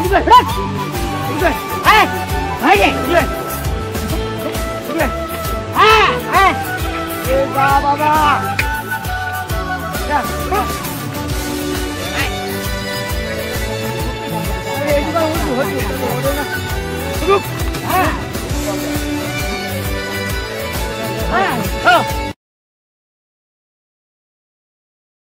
不对，不对，哎，快点，不对，不对，哎，这个爸爸，看，哎，这个我走，我的呢，走。